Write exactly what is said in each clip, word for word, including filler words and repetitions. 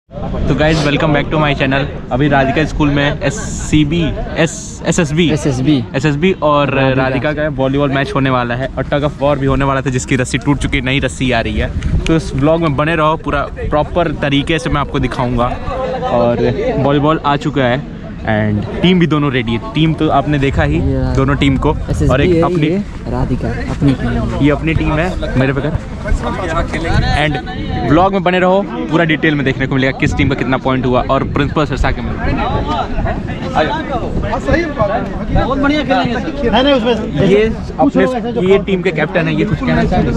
तो guys welcome back to my channel. अभी Radhika school में S C B S S S B S S B S S B और राधिका का volleyball match होने वाला है और टग ऑफ वॉर भी होने वाला था जिसकी रस्सी टूट चुकी, नई रस्सी आ रही है। तो इस ब्लॉग में बने रहो, पूरा प्रॉपर तरीके से मैं आपको दिखाऊंगा। और वॉलीबॉल आ चुका है एंड टीम भी दोनों रेडी है। टीम तो आपने देखा ही दोनों टीम को, और एक अपनी राधिका अपनी टीम, ये अपनी टीम है मेरे बगैर। एंड ब्लॉग में बने रहो, पूरा डिटेल में देखने को मिलेगा किस टीम का कितना पॉइंट हुआ और प्रिंसिपल सर साके में बहुत बढ़िया खेलेंगे उसमें। ये अपने ये टीम के कैप्टन है, ये कुछ कहना चाहेंगे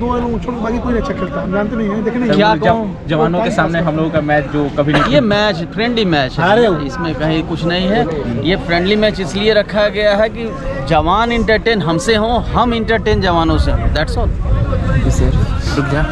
सर? जवानों के सामने हम लोगों का मैच जो कभी नहीं, ये मैच फ्रेंडली मैच है, इसमें कहीं कुछ नहीं है। ये फ्रेंडली मैच इसलिए रखा गया है कि जवान इंटरटेन हमसे हों, हम इंटरटेन जवानों से, दैट्स ऑल। रुक जा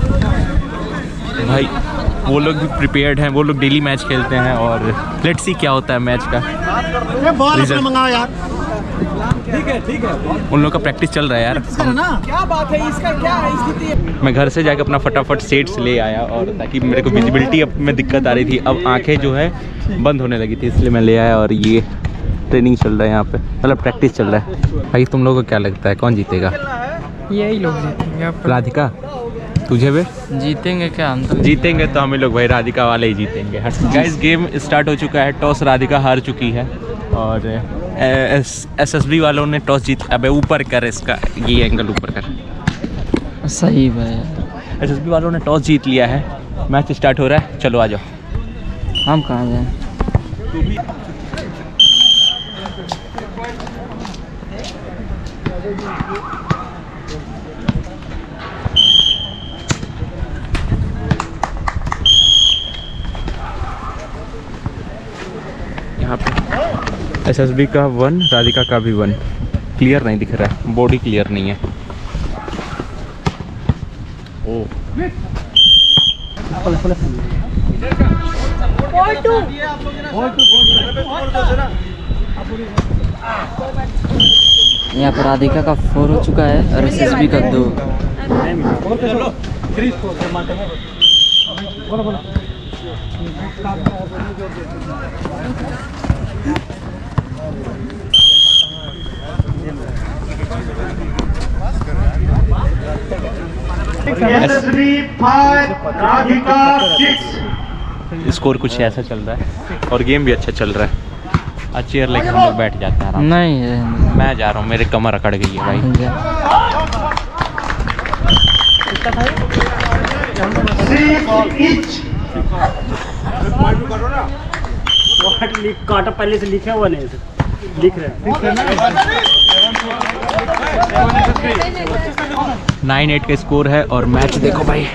भाई, वो लोग भी प्रिपेयर्ड हैं, वो लोग डेली मैच खेलते हैं और लेट्स सी क्या होता है मैच का रिजल्ट। ठीक है ठीक है, उन लोगों का प्रैक्टिस चल रहा है यार। क्या बात है, इसका क्या स्थिति है? मैं घर से जाकर अपना फटाफट सेट्स ले आया और ताकि मेरे को विजिबिलिटी अब में दिक्कत आ रही थी, अब आंखें जो है बंद होने लगी थी, इसलिए मैं ले आया। और ये ट्रेनिंग चल रहा है यहाँ पे, मतलब प्रैक्टिस चल रहा है। भाई तुम लोगों को क्या लगता है कौन जीतेगा? यही लोग जीतेंगे। राधिका तुझे भी जीतेंगे क्या? हम तो जीतेंगे तो हम लोग भाई राधिका वाले ही जीतेंगे। गाइस गेम स्टार्ट हो चुका है, टॉस राधिका हार चुकी है और एस एस बी वालों ने टॉस जीत। अबे ऊपर कर इसका, ये एंगल ऊपर कर। सही भाई, एस एस बी वालों ने टॉस जीत लिया है, मैच स्टार्ट हो रहा है। चलो आ जाओ। हम कहाँ जाएं? यहाँ पे एस एस बी का वन, राधिका का भी वन। क्लियर नहीं दिख रहा है, बॉडी क्लियर नहीं है। ओ यहाँ पर राधिका का फोर हो चुका है और एस एस बी का दो। स्कोर कुछ ऐसा चल रहा है और गेम भी अच्छा चल रहा है। आज चेयर लेके हम लोग बैठ जाते हैं आराम। नहीं मैं जा रहा हूँ, मेरे कमर अकड़ गई है भाई। काटा पहले से लिखा हुआ नहीं, लिख रहे नाइन एट का स्कोर है और मैच देखो भाई।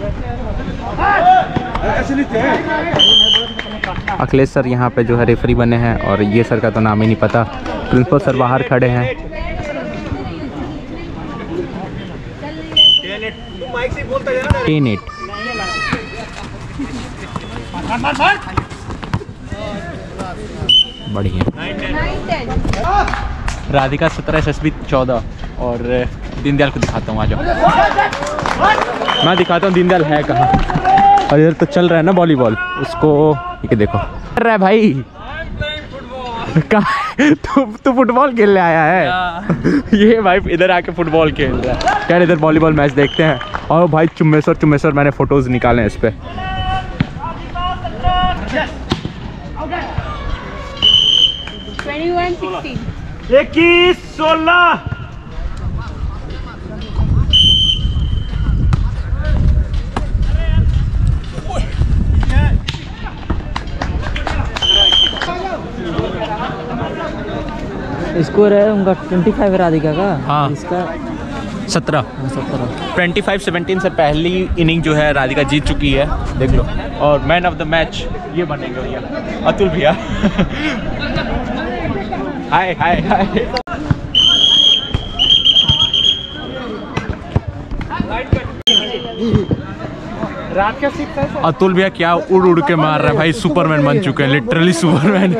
अखिलेश सर यहाँ पे जो है रेफरी बने हैं और ये सर का तो नाम ही नहीं पता। प्रिंसिपल सर बाहर खड़े हैं। टेन एट बढ़िया। राधिका सत्रह, एस एस बी चौदह और दीनदयाल को दिखाता हूँ, आ जाओ। मैं दिखाता हूँ दीनदयाल है कहाँ। और इधर तो चल रहा है ना वॉलीबॉल, उसको ये देखो कर रहा है भाई। तू तू फुटबॉल खेलने आया है? ये भाई इधर आके फुटबॉल खेल रहा है। यार इधर वॉलीबॉल मैच देखते हैं। और भाई चुम्मेश्वर चुम्मेश्वर मैंने फोटोज निकाले हैं इस पे। इक्कीस सोलह स्कोर है उनका ट्वेंटी फाइव राधिका का। हाँ इसका सत्रह सत्रह ट्वेंटी फाइव सेवनटीन से पहली इनिंग जो है राधिका जीत चुकी है, देख लो। और मैन ऑफ द मैच ये बनेंगे भैया, अतुल भैया। हाय हाय हाय। अतुल भैया क्या उड़ उड़ के मार रहा है भाई, सुपरमैन बन चुके हैं, लिटरली सुपरमैन।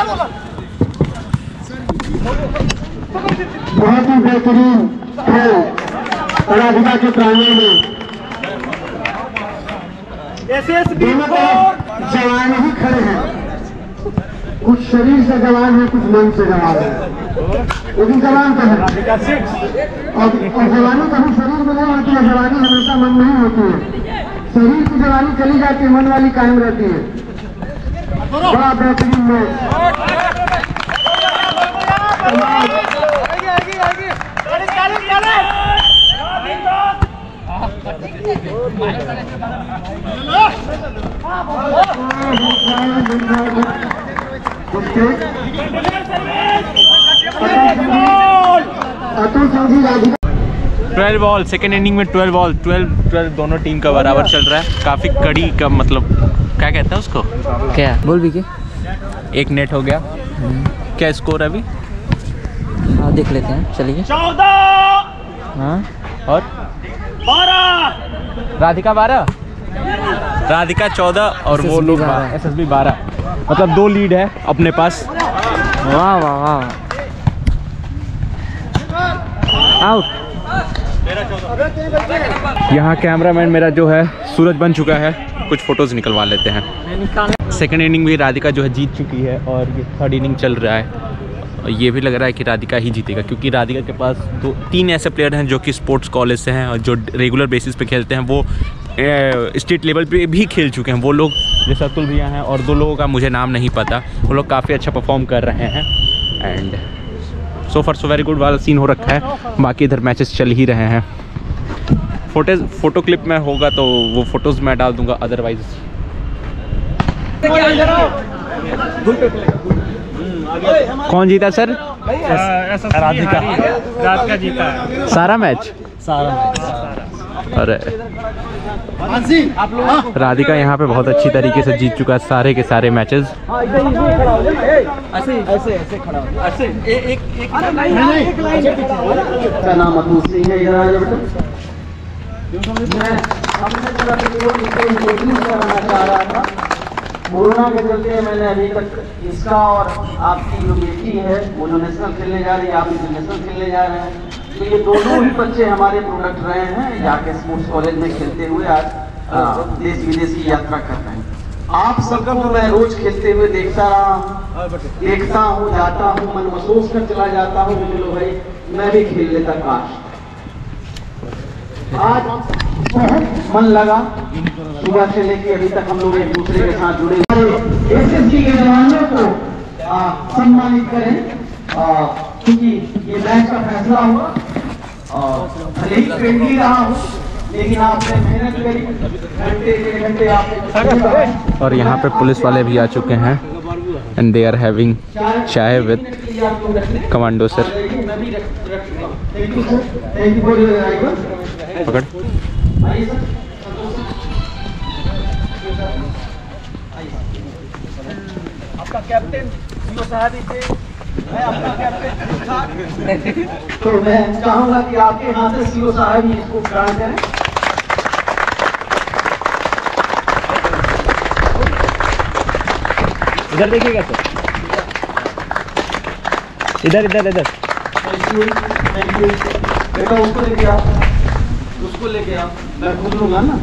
बहुत ही बेहतरीन खेल राधिका के प्रांगण में एसएसबी जवान ही खड़े हैं, कुछ शरीर से जवान है, कुछ मन से जवान है, लेकिन जवान तो है। और, और जवानी कभी शरीर में नहीं होती है, जवानी हमेशा मन में ही होती है। शरीर की जवानी चली जाती है, मन वाली कायम रहती है। बड़ा बेहतरीन match. Twelve ball second inning में ट्वेल्व बॉल ट्वेल्व ट्वेल्व दोनों टीम का बराबर चल रहा है। काफ़ी कड़ी का मतलब क्या कहते हैं उसको, क्या बोल भी के एक नेट हो गया। क्या स्कोर है अभी? हाँ देख लेते हैं, चलिए। चौदह हाँ और बारह राधिका बारह, राधिका चौदह और वो लोग एस एस बी बारह, मतलब दो लीड है अपने पास। वाह वाह वाह, आउट। यहाँ कैमरामैन मेरा जो है सूरज बन चुका है, कुछ फोटोज निकलवा लेते हैं। सेकंड इनिंग भी राधिका जो है जीत चुकी है और ये थर्ड इनिंग चल रहा है। ये भी लग रहा है कि राधिका ही जीतेगा, क्योंकि राधिका के पास दो तीन ऐसे प्लेयर हैं जो कि स्पोर्ट्स कॉलेज से हैं और जो रेगुलर बेसिस पे खेलते हैं। वो स्टेट लेवल पे भी खेल चुके हैं वो लोग, जैसे अतुल भैया हैं और दो लोगों का मुझे नाम नहीं पता। वो लोग काफ़ी अच्छा परफॉर्म कर रहे हैं and so far so very good वाला सीन हो रखा है। बाकी इधर मैचेस चल ही रहे हैं। फोटोज फोटो क्लिप में होगा तो वो फोटोज़ मैं डाल दूंगा, अदरवाइज कौन जीता सर? राधिका राधिका जीता है सारा मैच, सारा अरे राधिका यहाँ पे बहुत अच्छी तरीके से जीत चुका है सारे के सारे मैचेस। का नाम अतुल सिंह है। इधर आ जाओ बेटा। मैं अपने पूरा कोशिश करना चाह रहा था, कोरोना के चलते मैंने अभी तक इसका और आपकी जो बेटी है वो जो नेशनल खेलने जा रही है, आप इंटरनेशनल खेलने जा रहे हैं, तो ये दोनों ही बच्चे हमारे प्रोडक्ट रहे हैं, जाके स्पोर्ट्स कॉलेज में खेलते हुए आज देश विदेश की यात्रा कर रहे हैं। आप सबको मैं रोज खेलते हुए देखता रहा हूँ, देखता हूँ, जाता हूँ, मन महसूस कर चला जाता हूँ, चलो भाई मैं भी खेल लेता काश। आज बहुत मन लगा, सुबह से लेके अभी तक हम लोग एक दूसरे के साथ जुड़े। एसएसबी के जवानों को सम्मानित करें, क्योंकि ये मैच का फैसला हुआ और भले ही फ्रेंडली रहा हो, लेकिन आपने मेहनत करी, घंटे डेढ़ घंटे आपने। और यहाँ पे पुलिस वाले भी आ चुके हैं and they are having chai with commando sir. पकड़ आपका कैप्टन सीओ साहब ही थे, मैं अपना कैप्टन तो मैं चाहूंगा कि आपके हाथ से सीओ साहब ही इसको ग्रहण करें। इधर देखिएगा सर, इधर इधर इधर। थैंक यू, थैंक यू बेटा। उसको लेके आओ, उसको लेके आओ, मैं खुद लूंगा ना।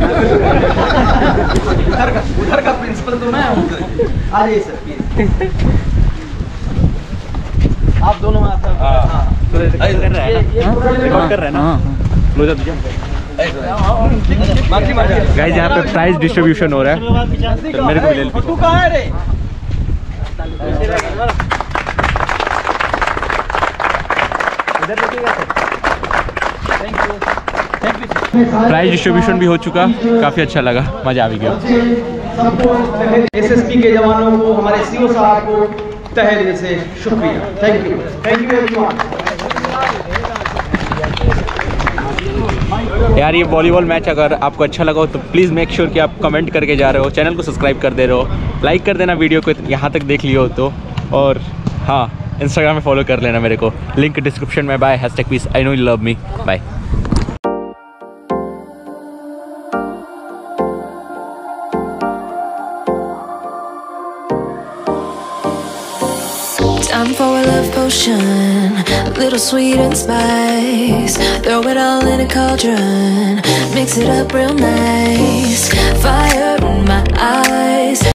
उधर का उधर का प्रिंसिपल तो मैं हूँ। अरे सर प्लीज, आप दोनों हाथ कर रहा है, रिकॉर्ड कर रहा है ना, क्लोजअप दीजिए। गाइस यहाँ पे प्राइज डिस्ट्रीब्यूशन हो रहा है, तो मेरे को भी ले लो। तू कहाँ है रे? इधर देखिएगा sir. Thank you, thank you. Prize distribution भी हो चुका, काफ़ी अच्छा लगा, मज़ा आ भी गया। एसएसबी के जवानों को, हमारे सीओ साहब को तहे दिल से शुक्रिया। Thank you, thank you everyone. यार ये वॉलीबॉल मैच अगर आपको अच्छा लगा हो तो प्लीज़ मेक श्योर कि आप कमेंट करके जा रहे हो, चैनल को सब्सक्राइब कर दे रहे हो, लाइक कर देना वीडियो को यहाँ तक देख लियो तो, और हाँ इंस्टाग्राम में फॉलो कर लेना मेरे को, लिंक डिस्क्रिप्शन में। Bye, hashtag peace, I know you love me, bye. Time for a love potion, a little sweet and spice. Throw it all in a cauldron, mix it up real nice. Fire in my eyes,